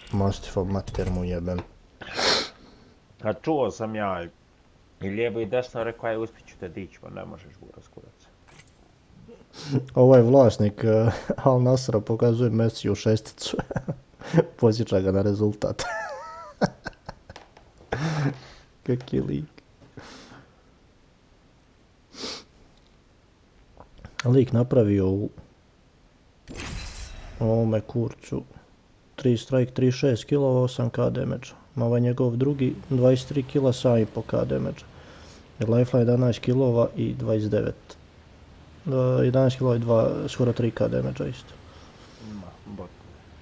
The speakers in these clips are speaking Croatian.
Mastifov mater mu jebem. A čuo sam ja i lijevo i desno, rekao aj uspit ću te dići, pa ne možeš buraz kurac. Ovaj vlasnik Al Nasra pokazuje Messi u šesticu. Posjeća ga na rezultat. Kaki lik. Lik napravio u ovome kurcu 3 strike, 36 kg, 8k damage. Ovaj njegov drugi 23 kg, 7,5k damage. Lifeline 11 kg i 29. 11 kg i 2, skoro 3k damage isto. Bot.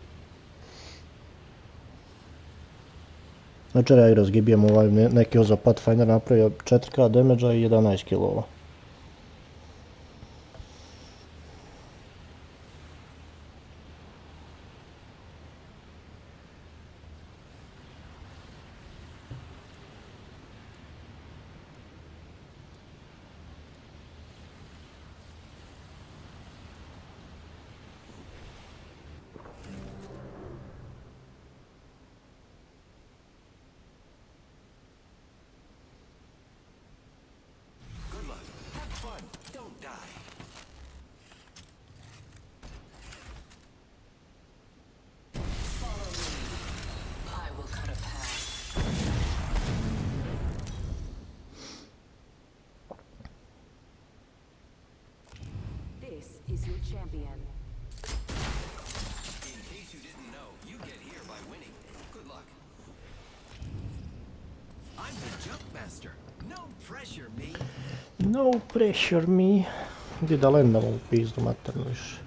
Znači ja igrao s Gibijem ovaj neki oza Pathfinder napravio 4k damage i 11 kg. Is your champion. In case you didn't know, you get here by winning. Good luck. I'm the jump master. No pressure, me. No pressure me. Gdje da lendam u pizdu maternu više.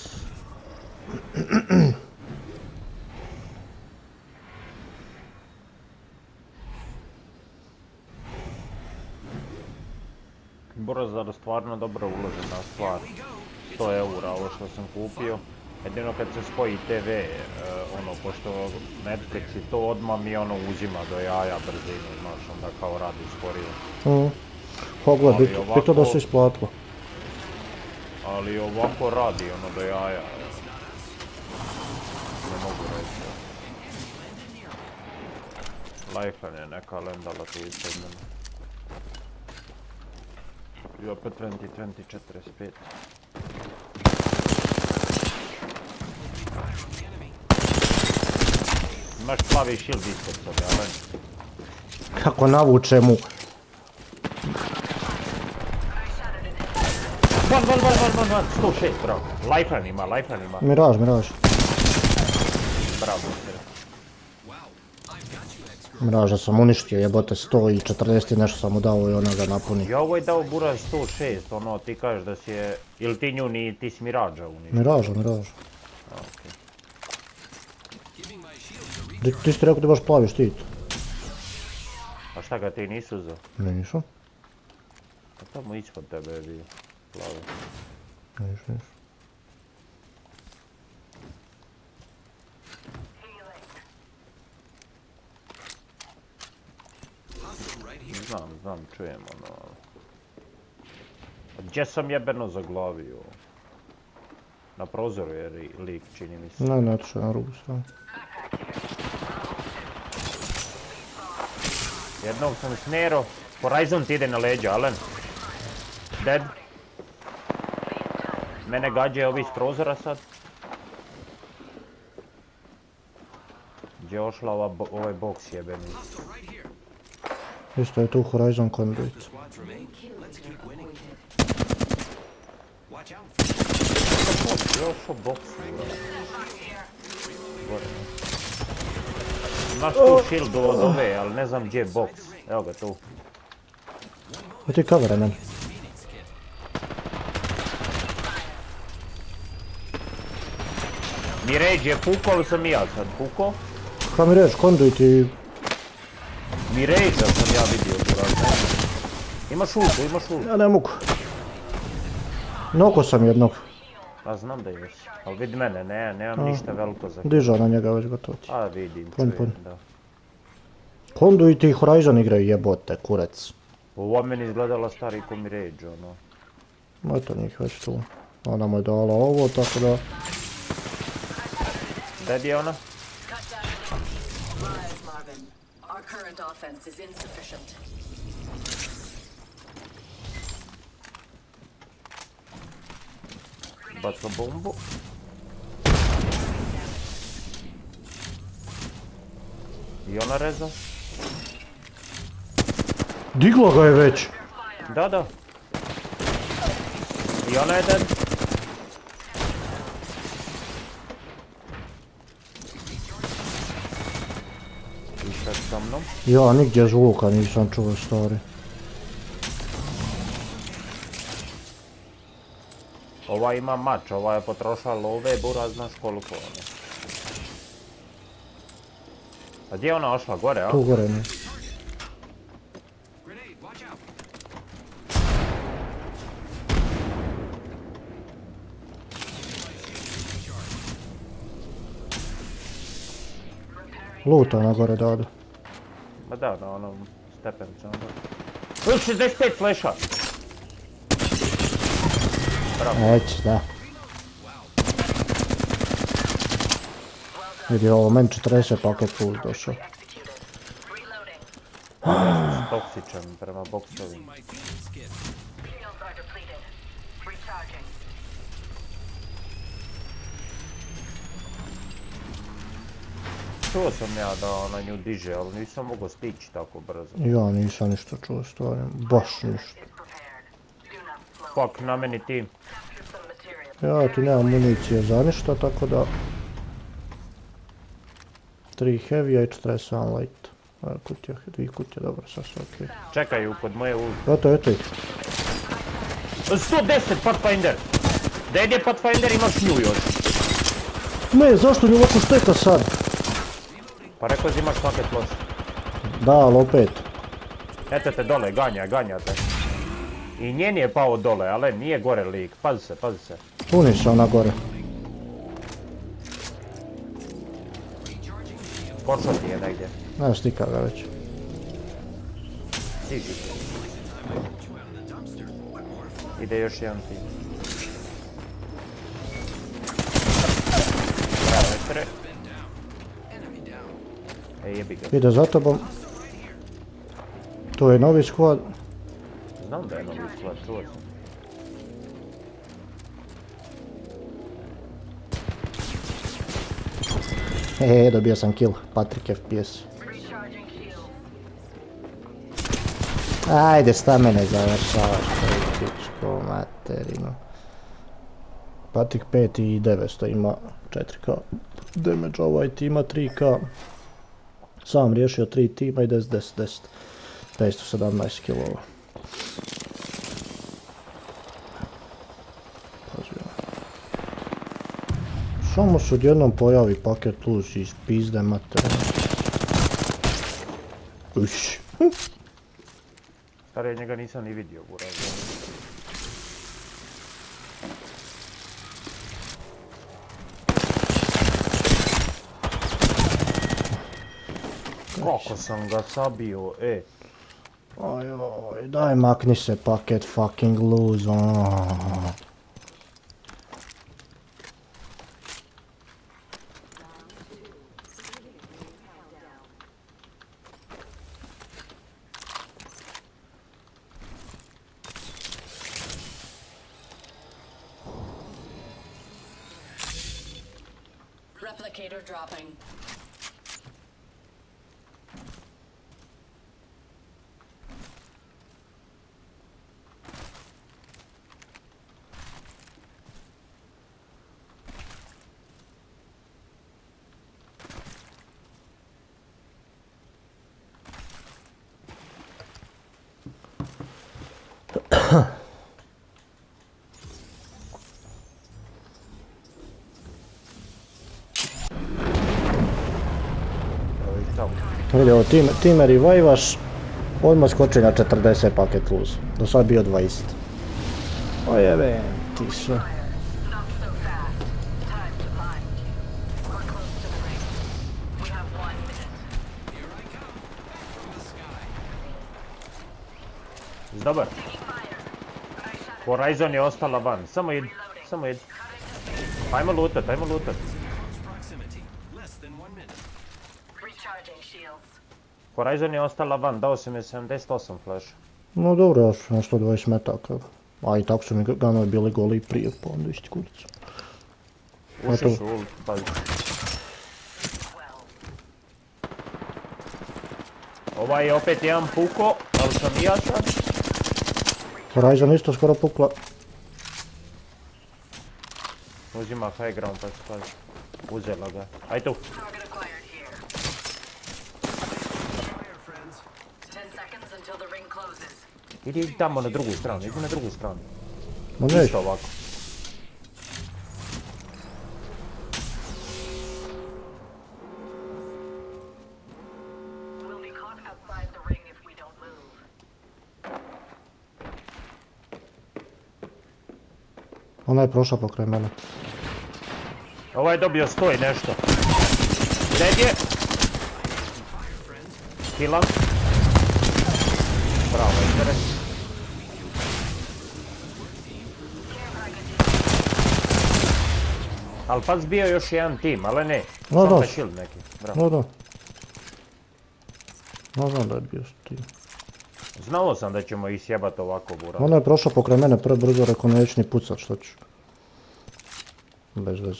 Brozar stvarno dobro uložena stvar. 100 eura ovo što sam kupio. Jedino kad se spoji TV, pošto Netflix i to odmah mi uzima do jaja brzinu, znaš, onda kao radi sporije. Pogled, bito da se isplatilo. Ali ovako radi do jaja. Ne mogu reći. Lifeline je neka lendala tu ispred mene. I opet 20-20-45. Imaš plavi shield ispod sebe, ali? Kako navuče mu. Van, 106, bravo. Lifeline ima. Miraž. Bravo. Miraža sam uništio, jebote 140 i nešto sam mu dao i ona ga napuni. Ja ovo je dao buraz 106, ti kažeš da si je... Ili ti nju ti si Miraža uništio? Miraža. Okej. Ti si rekao da imaš plavi štit. A šta ga ti nisu uzeo? Nisu. A tamo ispod tebe je bio plavi. Nisu. Znam, čujem Gdje sam jebeno zaglavio? Na prozoru je lik, čini mi se. Ne, to na rubu sam. Jednog sam snero. Horizon ti ide na leđa, Alen. Dead. Mene gađaju ovi iz prozora sad. Gdje je ošla ovaj boks jebeni? Isto je tu Horizon Conduit. Još o boksu. Imaš tu shield od ove, ali ne znam gdje je boks. Evo ga tu. Ti kavera meni. Mirage je pukao ili sam i ja sad pukao? Kaj mi reći, Conduit i... Mirage-a sam ja vidio tu razne. Imaš ultu. Ja ne mogu. Noko sam jednog. Pa znam da jesi, ali vidi mene, nemam ništa veliko za... Dižao na njega već gotovo. A vidim, čujem, da. Conduit i Horizon igraju jebote, kurec. Ovo meni izgledala stari ko Mirage, Eto njih već tu. Ona mu je dala ovo, tako da... Dead je ona? Rise, Marvin. Our current offense is insufficient. Baca bombu. I ona reza? Digla ga je već. Da, da. I ona je dead. I sad sa mnom. Ja nigdje zvuka nisam čuo, stari. Ova ima mač, ova je potrošila love, bura znaš koliko ono. A gdje je ona ošla? Gore, a? Tu gore ne. Grenade, watch out. Luta ona gore dade. Ma da, na onom stepenicama. Uvijek 65 flasha! Eć, da. Vidi ovo, meni 40 paket full došao. Toksičan prema boksovima. My field skid. Shields are depleted. Recharging. Čuo sam ja da ona nju diže, ali nisam mogao stići tako brzo. Ja nisam ništa čuo, stvari. Baš ništa. Is prepared. Do not slow. Fuck, na meni tim. Capture some material. Ja ti nemam municije za ništa, tako da... 3 heavy i 47 light. Kutija, 2 kutije, dobro, sad sve okej. Čekaju kod moje ul... Eto ih. 110 Pathfinder! Dead je Pathfinder, imaš nju još. Ne, zašto nju ovako šteka sad? Pa rekao si imaš paket loš. Da, ali opet. Eto te dole, ganja te. I njen je pao dole, ali nije gore lik. Pazi se. Puni se ona gore. Košo ti je negdje. Ne, stika ga već. Stiži. Ide još jedan tim. Bravo, Estre. Jebi ga. Ide za tobom. Tu je novi squad. Znam da je novi squad, čuo sam. Dobio sam kill. Patrick FPS. Recharging shield. Ajde, sta mene završavaš, političko materinu. Patrick 5 i 900 ima 4k damage, ovaj ti ima 3k. Sam riješio 3 tima i 10. 517 killova. Samo se odjednom pojavi paket luz iz pizde materina. Uš. Stari, njega nisam ni vidio, buraz. Kako sam ga sabio, Oj, daj makni se paket fucking lose, Replicator dropping. tamo. Vidi ovo, time revivaš, odmah skoči na 40 paket luz. Do sad bio 20. O jebe, ti sve. Not so fast. Time to bind. We're close to the ring. We have 1 minute. Here I come. From the sky. Dobar. Fire. Horizon je ostala van. Samo id. Cutting. 'Em to space. Ajmo lootat. Close proximity. Less than 1 minute. Recharging shields. Horizon je ostala van, dao si mi 78 flash. No dobro, ja sam nešto 20 metaka. A i tako su mi ganovi bili goli prije, pa onda isti kurac. Ušli su ult, pazi. Ovaj je opet jedan puko, ali sam i ja sad. Horizon isto skoro pukla. Uzima high ground, pa se pazi. Uzela ga. Aj tu. Target acquired here. 10 seconds until the ring closes. Idi tamo na drugu stranu, idi na drugu stranu. Ma neću. Isto ovako. We'll be caught outside the ring if we don't move. Ona je prošla pokraj mene. Ovaj je dobio 100 i nešto. Red je. Killam. Bravo, Estere. Ali pas bio još jedan tim, ali ne. No, Samo da. shield neki. Bravo. No da. No znam da je bio s tim. Znao sam da ćemo ih sjebat ovako, burat. Ona je prošla pokraj mene prebrzo, rekao neću ni pucat, što ću. Bez veze.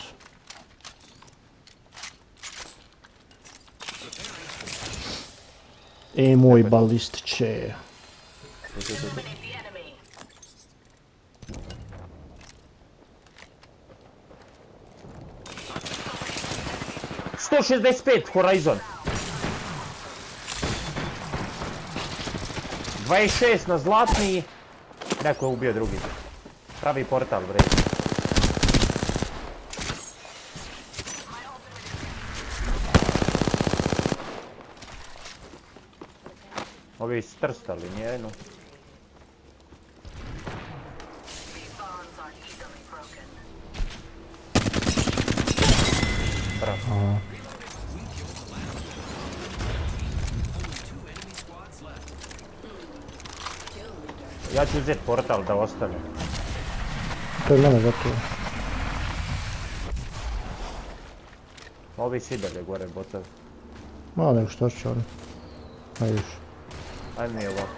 Moj balistiće. Eliminate the enemy. $165 Horizon. 26 na zlatni. Neko je ubio drugi. Pravi portal, bre. Ovi strstali njenu. These bonds aren't easily broken. Bravo. Ja ću uzeti portal da ostane. To je mene gotovo. Ovi si dalje gore botovi. Ma nego šta će oni. Ajde još. Ajde mi ovako.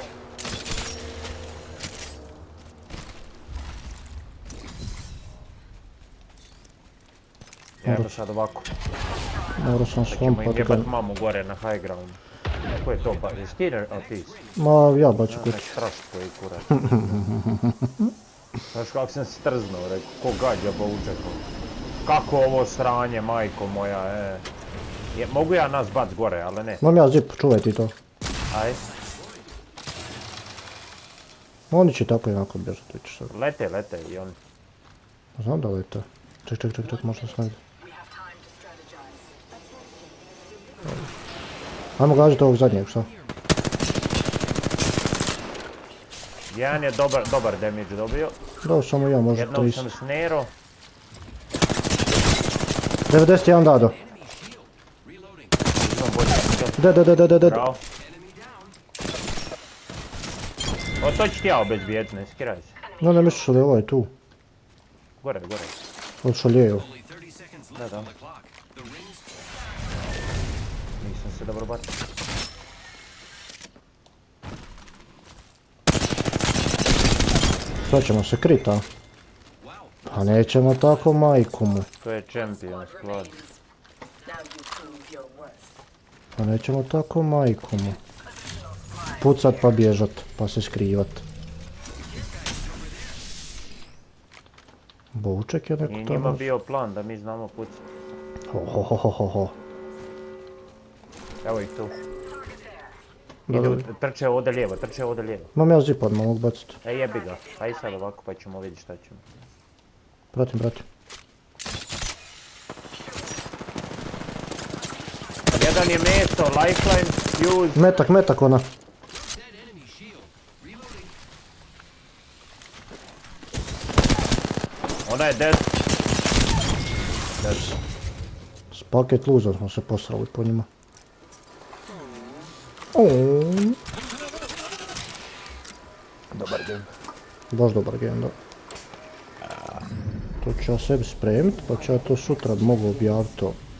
Ajmo sad ovako. Morao sam Da ćemo svom im pa da jebat ga... mamu gore na high ground. Ko je to ba? Jesi ti? A ti si? Ma ja baću Nek kući. strašt koji kurac. Znaš kako sam strznuo, rekao, ko gađa boučekom. Kako ovo sranje, majko moja, mogu ja nas bac gore, ali ne. Mam ja zip, čuvaj ti to. Aj, Oni će tako i onako bježati, vidiš sad. lete i oni. Znam da lete. Ček, možda sam vidi. We have time to strategize. Ajmo gađati ovog zadnjeg, šta? Jedan je dobar damage dobio. Dao samo ja, možda Jednom 30. sam snero. 91 dado. Izvam bolje. De. Bravo. O, to ću ti ja obezbijediti, ne skiraj se. No ne misliš da je ovaj tu. Gore. Odšaljeju. Da. Nisam se dobro bacio. Sad ćemo se kriti, a? Pa nećemo tako, majku mu. To je champion squad. Now you prove your worth. Pa nećemo tako, majku mu. Pucat pa bježat, pa se skrivat. Bouček je neko Nije tamo. njima bio plan da mi znamo pucati. Ho. Evo ih tu. Da. Trče ovdje lijevo. Mam ja zip odmah, mogu baciti. Jebi ga. Aj sad ovako pa ćemo vidjeti šta ćemo. Pratim. Jedan je meso, lifeline, fuse. Metak ona. Ona je dead. S paket loser smo se posrali po njima. Dobar game. Baš dobar game, da. To ću ja sebi spremit, pa ću ja to sutra mogu objaviti to.